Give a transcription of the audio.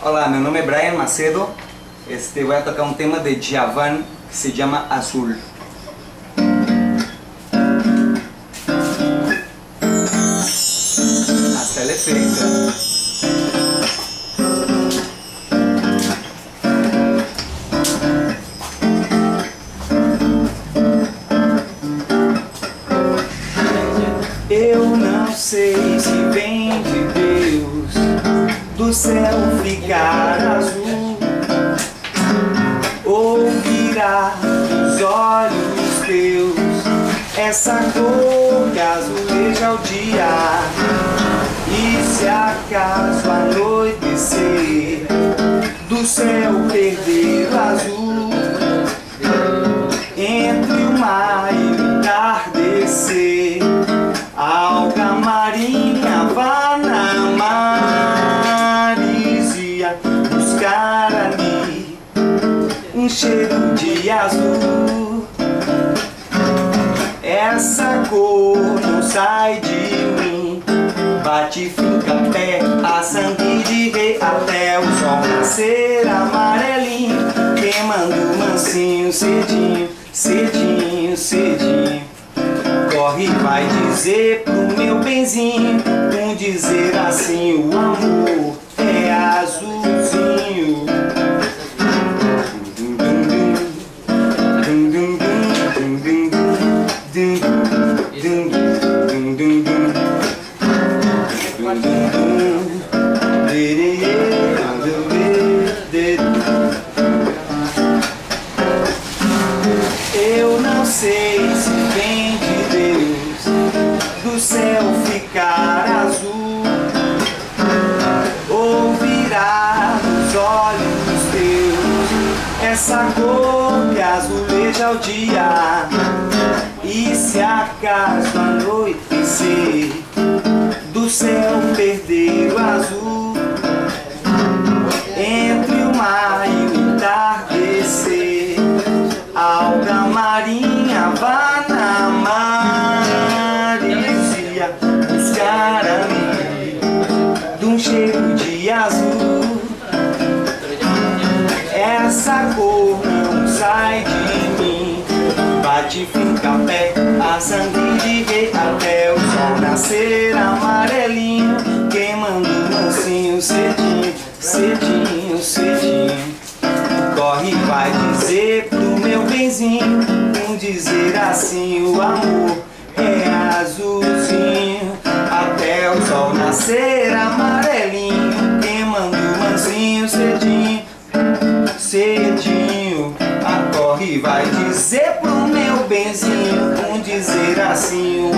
Olá, meu nome é Brian Macedo. Vou tocar um tema de Djavan que se chama Azul. Hasta el efecto. Eu não sei se vem de Deus do céu ficar azul ou virar os olhos teus essa cor que azuleja o dia. E se acaso anoitecer do céu perder o azul entre o mar e o entardecer, alga marinha vá na maresia buscar ali um cheiro de azul. Essa cor não sai de mim, bate, fica pé, a sangue de rei até o sol nascer amarelinho, queimando mansinho, cedinho, cedinho, cedinho. Corre, vai dizer pro meu benzinho, com dizer assim o amor é azulzinho. Eu não sei se vem de Deus do céu ficar azul ou virar os olhos teus essa cor que azuleja o dia. E se acaso anoitecer do céu perder o azul entre o mar e o entardecer, alga marinha vá na maresia buscar ali de um cheiro de azul. Essa cor não sai de mim, bate, fica pé, a sangue de rei até o sol nascer amarelinho, queimando mansinho, cedinho, cedinho, cedinho. Corre, vai dizer pro meu benzinho, com dizer assim o amor é azulzinho, até o sol nascer amarelinho, queimando mansinho, cedinho, cedinho. Corre, vai dizer pro meu benzinho, com dizer assim o